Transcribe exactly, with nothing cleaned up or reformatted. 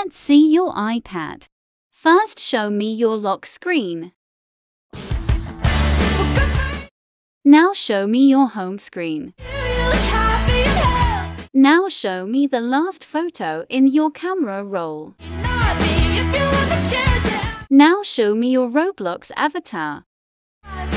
Let's see your iPad. First, show me your lock screen. Now show me your home screen. Now show me the last photo in your camera roll. Now show me your Roblox avatar.